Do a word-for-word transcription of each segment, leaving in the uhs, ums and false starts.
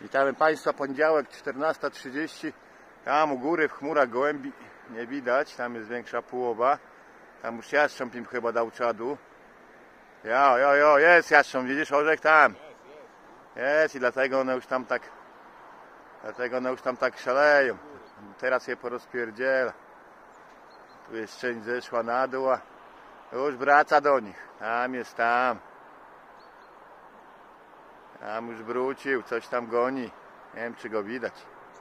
Witamy Państwa, poniedziałek, czternasta trzydzieści. Tam u góry w chmurach gołębi nie widać, tam jest większa połowa. Tam już jastrząb im chyba dał czadu. Jo, jo, jo, jest jastrząb, widzisz orzech tam? Jest i dlatego one już tam tak, dlatego one już tam tak szaleją. Teraz je porozpierdziela. Tu jest część zeszła na dół, a już wraca do nich. Tam jest tam. Tam już wrócił, coś tam goni. Nie wiem, czy go widać.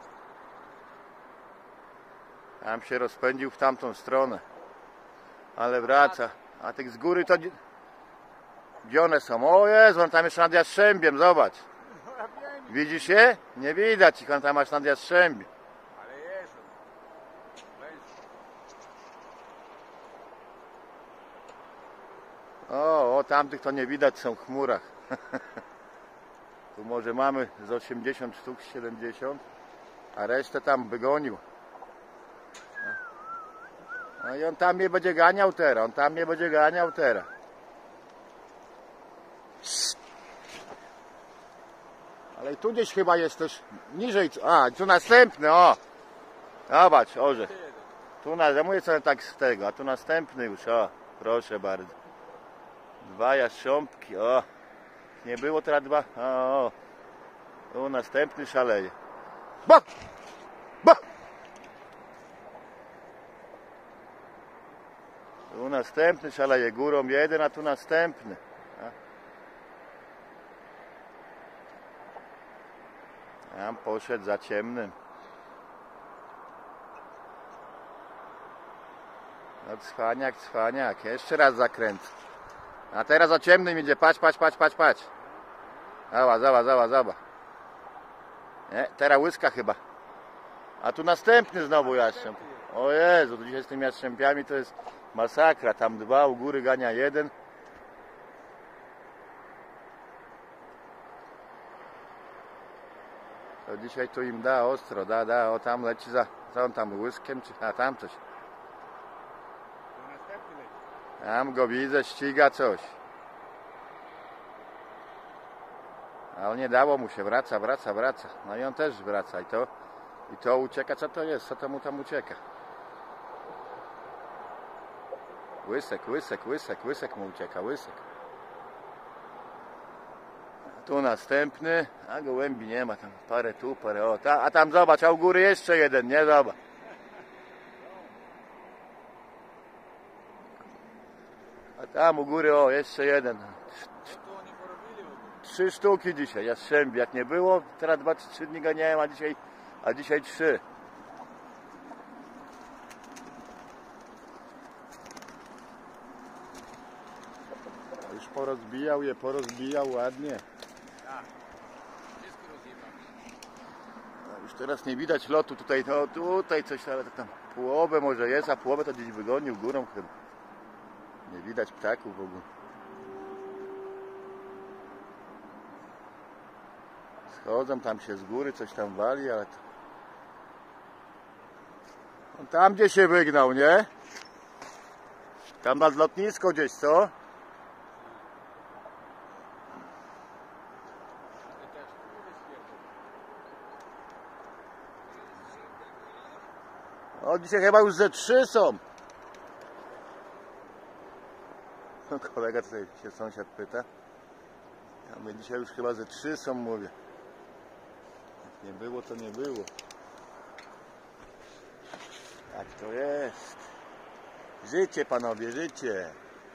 Tam się rozpędził w tamtą stronę. Ale wraca. A tych z góry to... Gdzie one są? O Jezu, on tam jest nad Jastrzębiem, zobacz. Widzisz je? Nie widać ich, on tam masz nad Jastrzębiem. Ale jest. O, o, tamtych to nie widać, są w chmurach. Tu może mamy z osiemdziesiąt sztuk, siedemdziesiąt, a resztę tam wygonił. No i on tam mnie będzie ganiał teraz, on tam mnie będzie ganiał teraz. Ale tu gdzieś chyba jest też niżej. A, tu następny, o! Zobacz, orzech. Tu na, ja mówię sobie tak z tego, a tu następny już, o, proszę bardzo. Dwa jastrząbki, o. Nie było teraz dwa, o, o. Tu następny szaleje. Bo! Bo! Tu następny szaleje, górą jeden, a tu następny. Tam poszedł za ciemnym. No cwaniak, cwaniak. Jeszcze raz zakręcę. A teraz za ciemnym idzie. Patrz, patrz, patrz, patrz, patrz. Zaba, zaba, zaba, zaba. Nie, teraz łyska chyba. A tu następny znowu jastrząb. O Jezu, to dzisiaj z tymi jastrzębiami to jest masakra. Tam dwa, u góry gania jeden. To dzisiaj tu im da ostro, da, da, o tam leci za, za on tam łyskiem, czy, a tam coś. Tam go widzę, ściga coś. Ale nie dało mu się, wraca, wraca, wraca. No i on też wraca i to, i to ucieka, co to jest, co to mu tam ucieka. Łysek, łysek, łysek, łysek mu ucieka, łysek. Tu następny, a gołębi nie ma, tam parę tu, parę o, ta, a tam zobacz, a u góry jeszcze jeden, nie, zobacz. A tam u góry, o, jeszcze jeden. Trzy sztuki dzisiaj, jastrzębi, jak nie było, teraz dwa czy trzy dni ganiałem, a dzisiaj, a dzisiaj trzy. Już porozbijał je, porozbijał ładnie. Już teraz nie widać lotu tutaj, no tutaj coś, ale tam połowę może jest, a połowę to gdzieś wygonił górą chyba. Nie widać ptaków w ogóle. Schodzą tam się z góry, coś tam wali, ale to... On tam gdzie się wygnał, nie? Tam nad lotnisko gdzieś, co? O, dzisiaj chyba już ze trzy są. No, kolega tutaj się sąsiad pyta. A my dzisiaj już chyba ze trzy są, mówię. Jak nie było, to nie było. Tak to jest. Życie, panowie, życie.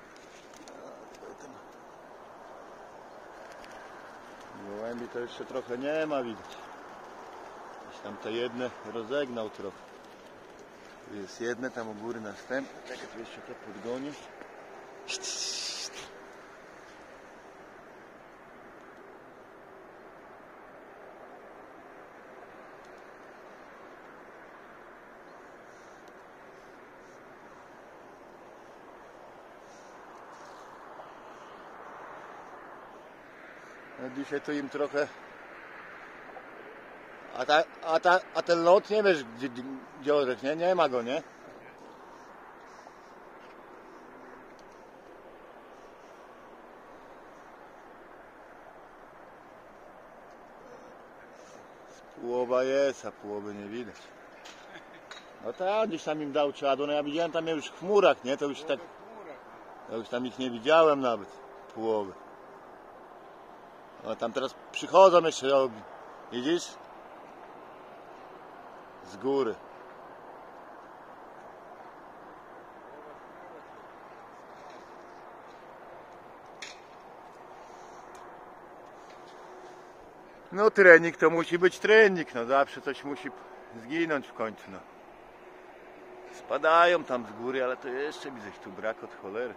Gołębi to jeszcze trochę nie ma, widać. Gdzieś tam te jedne rozegnał trochę. Tu jest jedne, tam u góry następne. Czekaj, tu jeszcze to podgonię. No dzisiaj to im trochę... A, ta, a, ta, a ten lot nie wiesz gdzie, gdzie orzech, nie? Nie ma go, nie? Połowa jest, a połowy nie widać. No tak, gdzieś tam im dał czadu, no ja widziałem tam już w chmurach, nie? To już tak... Ja już tam ich nie widziałem nawet, połowy. No tam teraz przychodzą jeszcze, widzisz? Z góry. No trening to musi być trening, no zawsze coś musi zginąć w końcu, no. Spadają tam z góry, ale to jeszcze widzę, tu brak od cholery.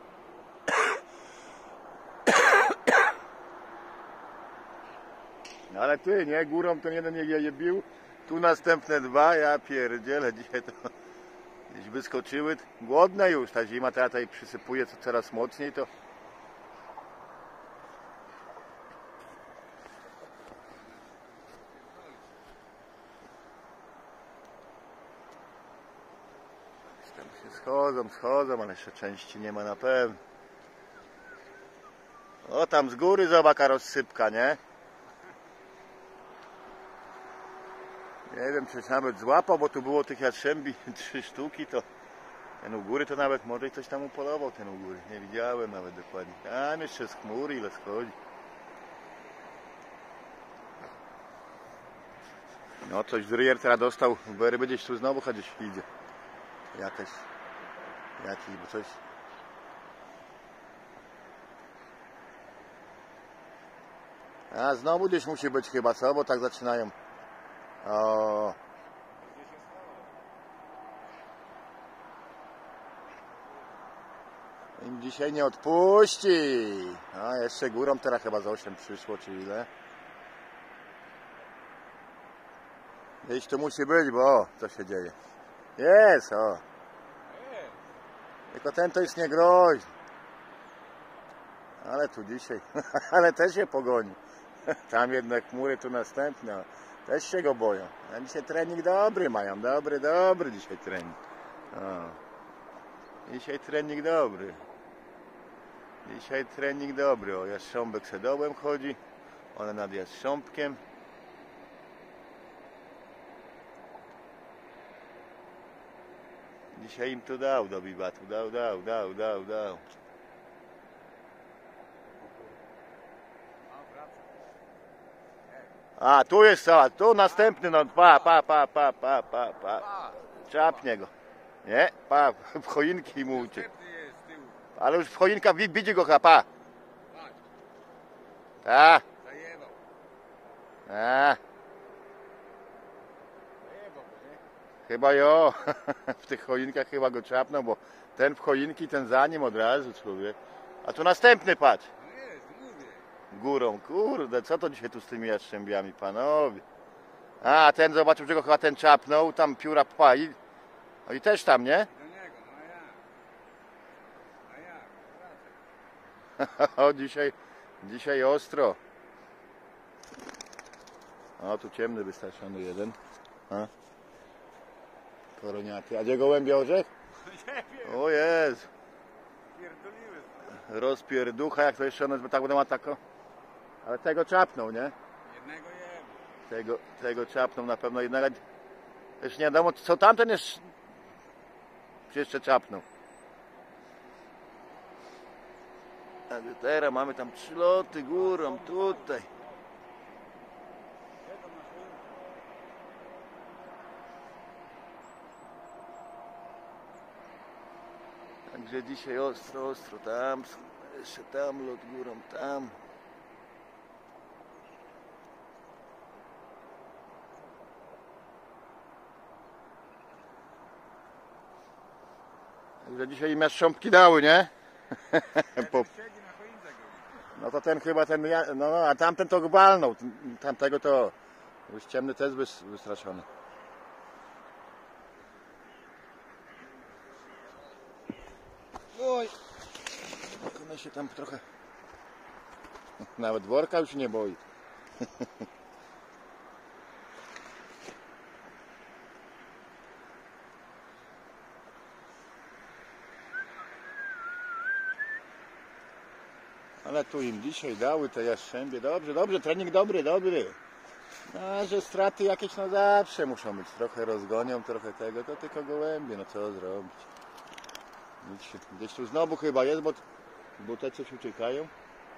No ale ty, nie, górą to jeden je bił, tu następne dwa, ja pierdzielę, dzisiaj to gdzieś wyskoczyły, głodne już, ta zima ta tutaj przysypuje co coraz mocniej, to tam się schodzą, schodzą, ale jeszcze części nie ma na pewno. O, tam z góry zobacz rozsypka, nie? Nie wiem, czy nawet złapał, bo tu było tych jastrzębi trzy sztuki, to ten u góry to nawet może ktoś tam upolował, ten u góry. Nie widziałem nawet dokładnie. Tam jeszcze z chmury ile schodzi. No coś z ryjer teraz dostał, bo gdzieś tu znowu chodzić idzie. Jakaś, jakiś, bo coś. A znowu gdzieś musi być chyba, co? Bo tak zaczynają. O. Im dzisiaj nie odpuści. A jeszcze górą teraz chyba z osiem przyszło, czy ile? Gdzieś tu musi być, bo o, co się dzieje? Jest, o. Tylko ten to jest nie groźny. Ale tu dzisiaj, ale też się pogoni. Tam jednak chmury, tu następne. Też się go boją. A dzisiaj trening dobry mają. Dobry, dobry dzisiaj trening. O. Dzisiaj trening dobry. Dzisiaj trening dobry. O, jastrząbek se dołem chodzi. One nad jastrząbkiem. Dzisiaj im to dał do bibatu. Dał, dał, dał, dał, dał. A, tu jest cała, tu następny, no pa, pa, pa, pa, pa, pa, pa. Czapnie go. Nie? Pa, w choinki mu uciekł. Ale już w choinka widzi go chyba, pa. Ta. A. Chyba jo. W tych choinkach chyba go czapną, bo ten w choinki, ten za nim od razu, człowiek. A tu następny, patrz. Górą, kurde, co to dzisiaj tu z tymi jastrzębiami, panowie? A, ten zobaczył, że go chyba ten czapnął, tam pióra pali. No i też tam, nie? Do niego, no a jak? A jak? O, dzisiaj, dzisiaj ostro. O, tu ciemny wystraszony jeden. A? Koroniaty. A gdzie gołębie orzech? Nie wiem. O jest. Pierdoliły. Rozpierducha, jak to jeszcze one tak będą atakować. Ale tego czapnął, nie? Jednego jem. Tego, tego czapnął na pewno jednego. Już nie wiadomo, co tamten jest. Jeszcze czapnął. A teraz mamy tam trzy loty górą, tutaj. Także dzisiaj ostro, ostro, tam, jeszcze tam lot górą, tam. Także dzisiaj im jastrząbki dały, nie? Po... No to ten chyba ten, no, no a tamten to go walnął, tamtego to już ciemny też wystraszony. Oj, one się tam trochę, nawet worka już nie boi. Ale tu im dzisiaj dały te jastrzębie. Dobrze, dobrze, trening dobry, dobry. No, że straty jakieś no zawsze muszą być. Trochę rozgonią, trochę tego, to tylko gołębie, no co zrobić. Nic się, gdzieś tu znowu chyba jest, bo, bo te coś uciekają.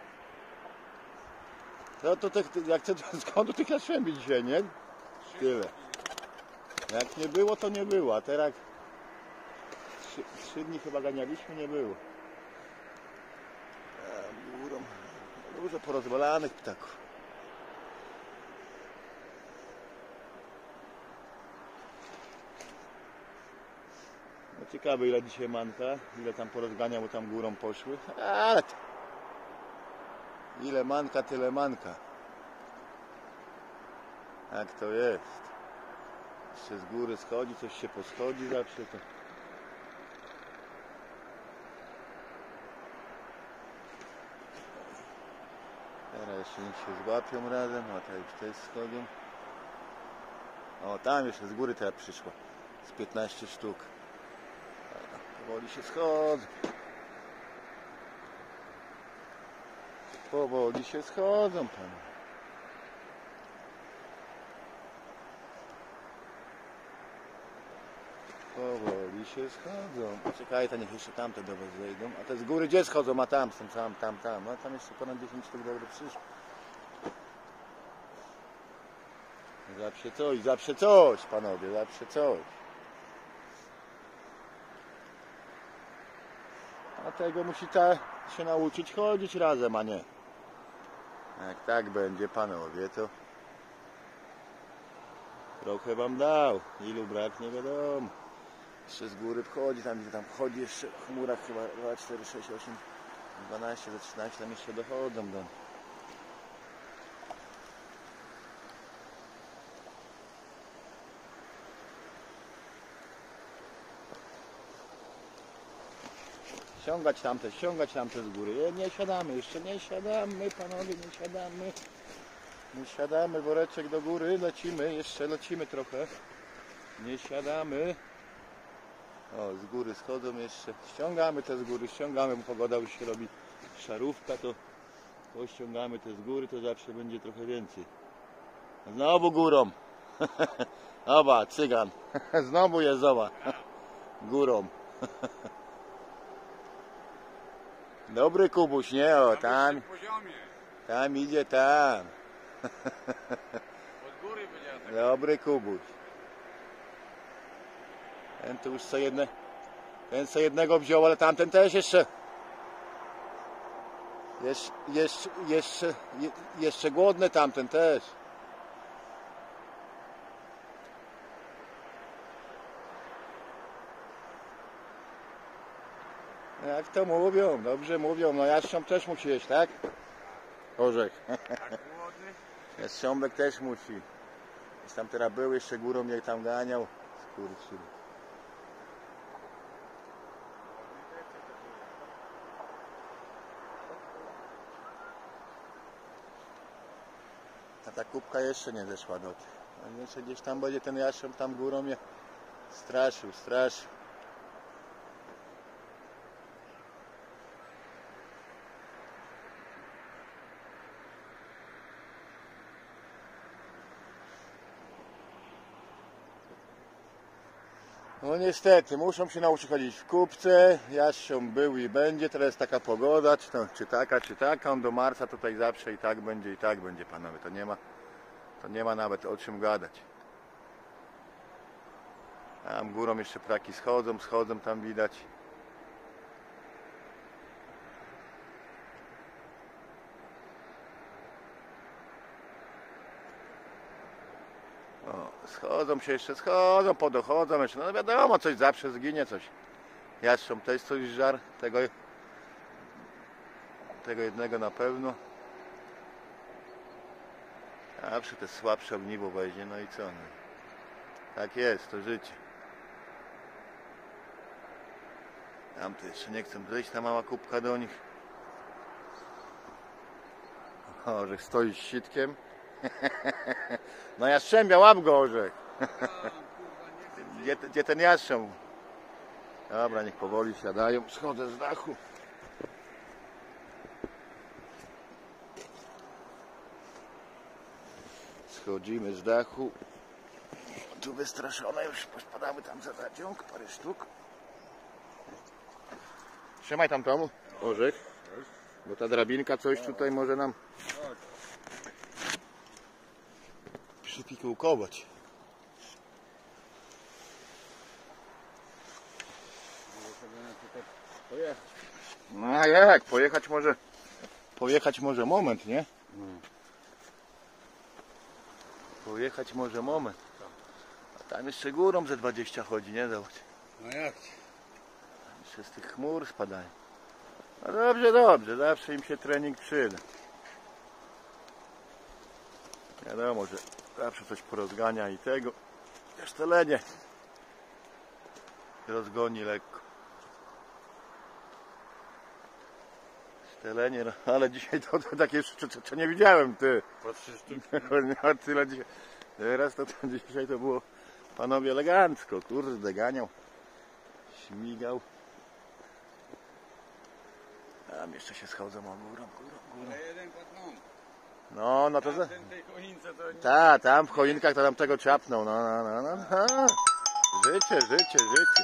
No to te, jak chcę, skąd tu tych jaszczębi dzisiaj, nie? Tyle. Jak nie było, to nie było, a teraz trzy, trzy dni chyba ganialiśmy, nie było. A górą dużo porozwalanych ptaków. No ciekawe ile dzisiaj manka, ile tam porozganiał, bo tam górą poszły, ale to... ile manka, tyle manka. Jak to jest? Jeszcze z góry schodzi, coś się poschodzi zawsze to. Teraz jeszcze niech się złapią razem, a tutaj już też schodzą. O, tam jeszcze z góry teraz przyszło. Z piętnaście sztuk. Powoli się schodzą. Powoli się schodzą, panie. Powoli się schodzą. Poczekaj, to niech jeszcze tamte do was zejdą. A te z góry gdzie schodzą? A tam są, tam, tam, tam. No tam jeszcze ponad dziesięć sztuk dobry przyszło. Zawsze coś, zawsze coś, panowie, zawsze coś. A tego musi ta się nauczyć chodzić razem, a nie. Jak tak będzie, panowie, to trochę wam dał. Ilu brak, nie wiadomo. Jeszcze z góry wchodzi, tam gdzie tam wchodzi jeszcze w chmurach chyba dwa, cztery, sześć, osiem, dwanaście, do trzynastu, tam jeszcze dochodzą do. Ściągać tamte, ściągać tamte z góry. Nie siadamy, jeszcze nie siadamy, panowie, nie siadamy. Nie siadamy, woreczek do góry, lecimy, jeszcze lecimy trochę. Nie siadamy. O, z góry schodzą jeszcze. Ściągamy te z góry, ściągamy, bo pogoda już się robi szarówka, to, to ściągamy te z góry, to zawsze będzie trochę więcej. Znowu górą. Oba, cygan. Znowu jest, oba. Górą. Dobry Kubuś, nie? O, tam, tam idzie, tam. Od góry będzie tak. Dobry Kubuś. Ten tu już co jedne, ten co jednego wziął, ale tamten też jeszcze. Jesz, jeszcze, jeszcze, je, jeszcze głodny tamten też. Jak to mówią, dobrze mówią, no jastrząb też musi jeść, tak? Orzech. Jastrząbek też musi. Jest tam teraz był, jeszcze górą mnie tam ganiał. Skurczy. A ta kubka jeszcze nie zeszła do tych. A jeszcze gdzieś tam będzie ten jastrząb tam górą mnie straszył, straszył. No niestety, muszą się nauczyć chodzić w kubce. Jastrząb był i będzie, teraz taka pogoda, czy, to, czy taka, czy taka. On do marca tutaj zawsze i tak będzie, i tak będzie, panowie. To nie ma, to nie ma nawet o czym gadać. Tam górą jeszcze ptaki schodzą, schodzą, tam widać. O, schodzą się jeszcze, schodzą, podochodzą jeszcze, no wiadomo, coś zawsze zginie, coś. Jastrząb też coś żar, tego, tego jednego na pewno. Zawsze te słabsze ogniwo weźmie, no i co? No. Tak jest, to życie. Tam to jeszcze nie chcę zejść, ta mała kubka do nich. Orzech stoi z sitkiem. No jastrzębia, łap go, Orzech. Gdzie, gdzie ten jastrząb? Dobra, niech powoli siadają. Schodzę z dachu. Schodzimy z dachu. Tu wystraszone już, pospadamy tam za zaciąg, parę sztuk. Trzymaj tam Tomu, orzech, bo ta drabinka coś tutaj może nam przypikułkować. No a jak, pojechać może, pojechać może moment, nie? Pojechać może moment. A tam jeszcze górą ze dwadzieścia chodzi, nie? Zobacz. No jak? Jeszcze z tych chmur spadają. No dobrze, dobrze, zawsze im się trening przyda. Wiadomo, że zawsze coś porozgania i tego. Też te lenie rozgoni lekko. Te lenie, ale dzisiaj to, to takie jeszcze co, co nie widziałem, ty. Po trzy sztuki. No, tyle dzisiaj. Teraz to, to dzisiaj to było panowie elegancko, kurde, ganiał, śmigał. Tam jeszcze się schodzą, o górą, górą, górą. Ale jeden płatną. No, no to za... Ten tej choince to nie... Ta, tam w choinkach to tam tego czapnął, no, no, no, no, no. Życie, życie, życie.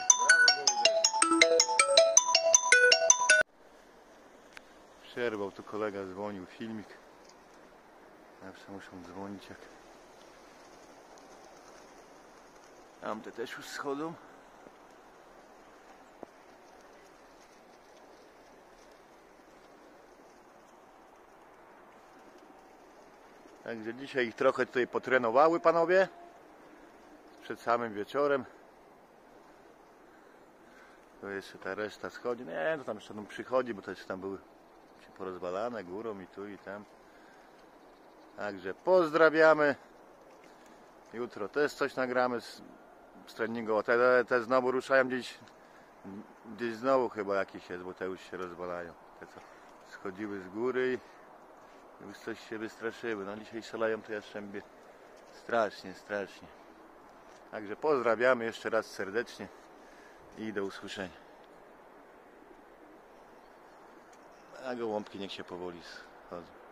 Przerwał tu kolega, dzwonił, filmik. Zawsze muszą dzwonić jak... Tamte też już schodzą. Także dzisiaj ich trochę tutaj potrenowały panowie. Przed samym wieczorem. To jeszcze ta reszta schodzi. Nie, to tam jeszcze tam przychodzi, bo to jeszcze tam były porozwalane górą i tu i tam. Także pozdrawiamy. Jutro też coś nagramy z, z treningu. Te, te znowu ruszają gdzieś, gdzieś znowu chyba jakiś jest, bo te już się rozwalają. Te co schodziły z góry i już coś się wystraszyły. No dzisiaj szaleją to Jastrzębie strasznie, strasznie. Także pozdrawiamy jeszcze raz serdecznie i do usłyszenia. A gołąbki niech się powoli schodzą.